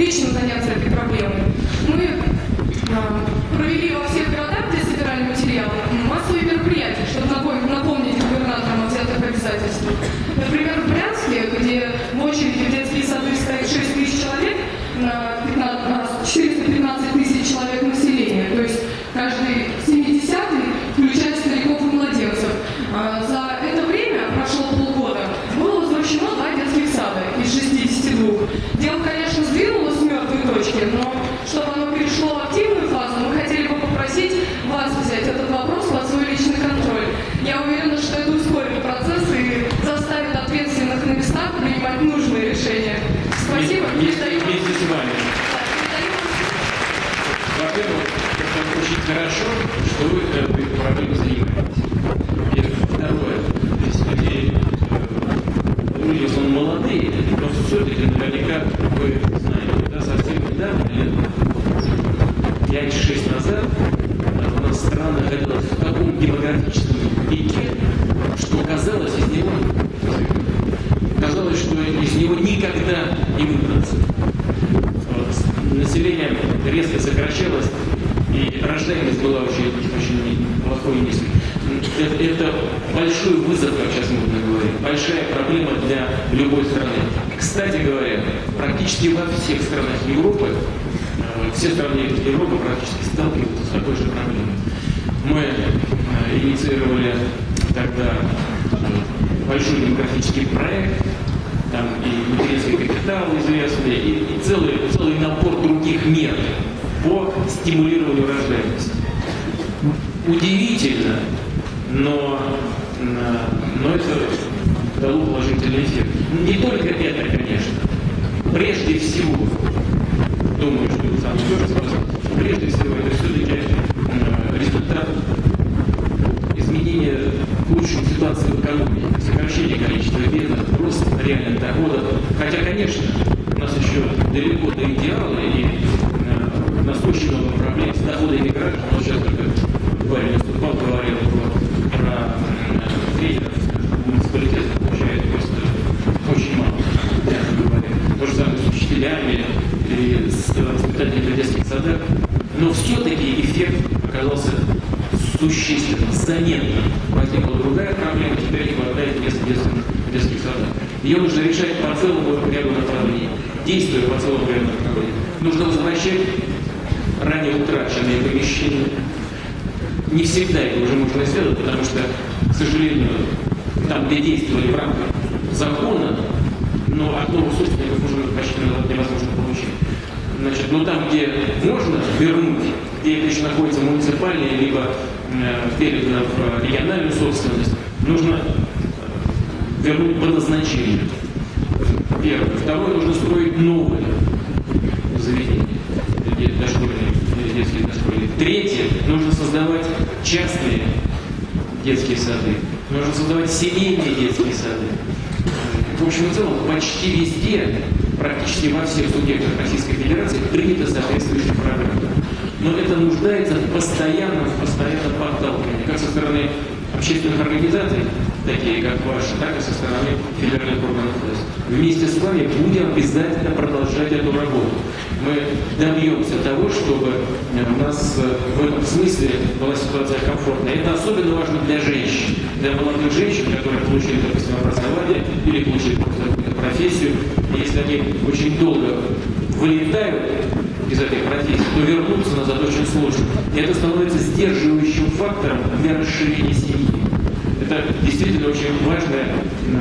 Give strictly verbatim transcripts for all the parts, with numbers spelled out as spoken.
лично заняться этой проблемой. Мы провели во всех городах, где собирали материалы, массовые мероприятия, чтобы напомнить губернаторам о взятых обязательствах. Например, в Брянске, где в очереди в детские сады стоит шесть тысяч человек на, на четыреста пятнадцать тысяч человек населения, то есть каждый семидесятый, включая стариков и младенцев. За это время, прошло полгода, было возвращено два детских сада из шестидесяти двух. Дело, конечно, сдвинулось с мертвой точки, но чтобы оно перешло в активную фазу, мы хотели бы попросить вас взять этот вопрос под свой личный контроль. Я уверена, что это ускорит процесс и заставит ответственных на местах принимать нужные решения. Спасибо. Передаю вместе с вами. Во-первых, это очень хорошо, что вы этой проблемой занимаетесь. И второе, здесь людей, люди в основном молодые, но все-таки наверняка вы знаете, да, совсем недавно, лет пять-шесть назад, у нас страна находилась в таком демографическом пике, что казалось из него, казалось, что из него никогда не выбраться. Население резко сокращалось, и рождаемость была очень, очень плохой и низкой. Это, это большой вызов, как сейчас можно говорить, большая проблема для любой страны. Кстати говоря, практически во всех странах Европы, все страны Европы практически сталкиваются с такой же проблемой. Мы инициировали тогда большой демографический проект, там и материнский капитал известный, и, и целый, целый набор других мер по стимулированию рождаемости. Удивительно, но, но это дало положительный эффект. Не только это, конечно. Прежде всего, думаю, что это самое важное, прежде всего это все-таки результат изменения к лучшей ситуации в экономике, сокращение количества бедных, рост реальных доходов. Хотя, конечно, у нас еще далеко до идеала, и э, у нас очень много проблем с доходами граждан. Вот сейчас только Варя выступал, говорил про, про э, тренеров муниципалитета, получает просто очень мало, мягко говоря. То же самое с учителями и с воспитателями в детских садах. Но все-таки эффект оказался существенно, заметно. Возникла другая проблема, теперь не хватает мест в детских садах. Ее нужно решать по целому ряду направлений, действуя по целому ряду направлений. Нужно возвращать ранее утраченные помещения. Не всегда это уже можно сделать, потому что, к сожалению, там, где действовали в рамках закона, но от новых собственников уже почти невозможно получить. Значит, но там, где можно вернуть, где это еще находится муниципальное, либо э, передано в региональную собственность, нужно вернуть по назначению. Первое. Второе, нужно строить новые заведения, дошкольные, детские дошкольные. Третье, нужно создавать частные детские сады. Нужно создавать семейные детские сады. В общем и целом, почти везде, практически во всех субъектах Российской Федерации принята соответствующая программа. Но это нуждается в постоянном, постоянном подталкивании, как со стороны общественных организаций, такие как ваши, так и со стороны федеральных органов власти. Вместе с вами будем обязательно продолжать эту работу. Мы добьемся того, чтобы у нас в этом смысле была ситуация комфортная. Это особенно важно для женщин, для молодых женщин, которые получили, допустим, образование или получили какую-то профессию. И если они очень долго вылетают из этой профессии, то вернуться назад очень сложно. И это становится сдерживающим фактором для расширения семьи. Это действительно очень важная,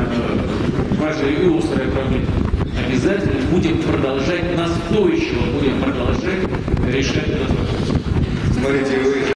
важная и острая проблема. Обязательно будем продолжать, настойчиво будем продолжать решать этот вопрос. Смотрите, вы